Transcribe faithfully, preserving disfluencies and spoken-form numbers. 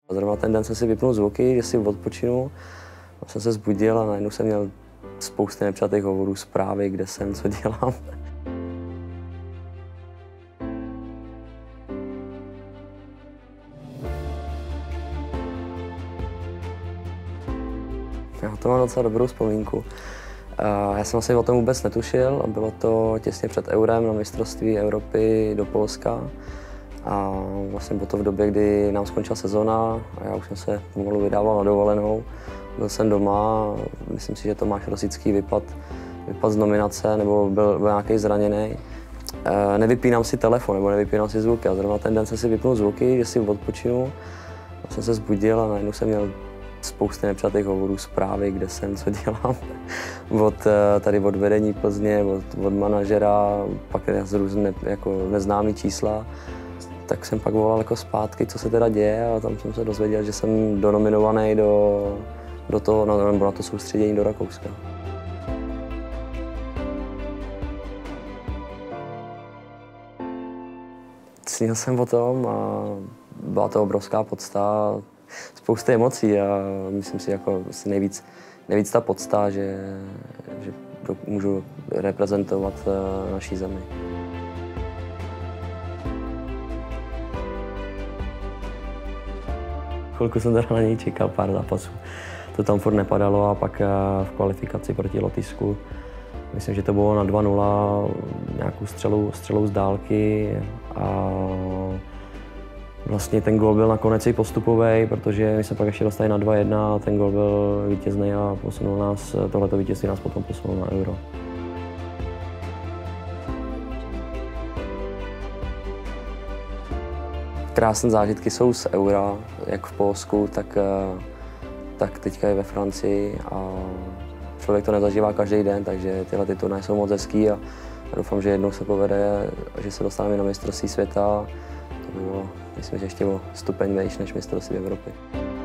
Zrovna ten den jsem si vypnul zvuky, že si odpočinu. A jsem se zbudil a najednou jsem měl spousty nepřijatých hovorů, zprávy, kde jsem, co dělám. Já to mám docela dobrou vzpomínku. Já jsem asi o tom vůbec netušil a bylo to těsně před eurem na mistrovství Evropy do Polska. A vlastně bylo to v době, kdy nám skončila sezona a já už jsem se pomalu vydával na dovolenou. Byl jsem doma, myslím si, že Tomáš Rosický vypad, vypad z nominace nebo byl, byl nějaký zraněný. Nevypínám si telefon nebo nevypínám si zvuky a zrovna ten den jsem si vypnul zvuky, že si odpočinu. A jsem se zbudil a najednou jsem měl spousty nepřijatých hovorů, zprávy, kde jsem, co dělám. Od, tady od vedení Plzně, od, od manažera, pak z různé jako neznámý čísla. Tak jsem pak volal jako zpátky, co se teda děje a tam jsem se dozvěděl, že jsem donominovaný do, do toho, na, nebo na to soustředění do Rakouska. Snil jsem o tom a byla to obrovská podsta, spousty emocí a myslím si, jako nejvíc, nejvíc ta podsta, že, že můžu reprezentovat naší zemi. Chvilku jsem teda na něj čekal, pár zápasů. To tam furt nepadalo a pak v kvalifikaci proti Lotyšsku, myslím, že to bylo na dva nula, nějakou střelu, střelu z dálky a vlastně ten gól byl nakonec i postupový, protože my jsme pak ještě dostali na dva jedna a ten gól byl vítězný a posunul nás, tohleto vítězství nás potom posunul na Euro. Krásné zážitky jsou z Eura, jak v Polsku, tak, tak teďka i ve Francii a člověk to nezažívá každý den, takže tyhle ty turnaje jsou moc hezký a doufám, že jednou se povede, že se dostaneme na mistrovství světa. To by bylo, myslím, že ještě o stupeň vejš než mistrovství Evropy.